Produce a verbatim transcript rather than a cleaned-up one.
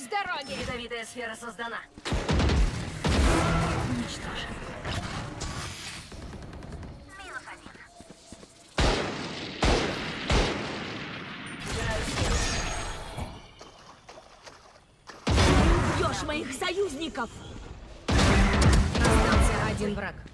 с дороги! Ядовитая сфера создана. Уничтожен. Минус один. Убьешь моих союзников! Остался один враг.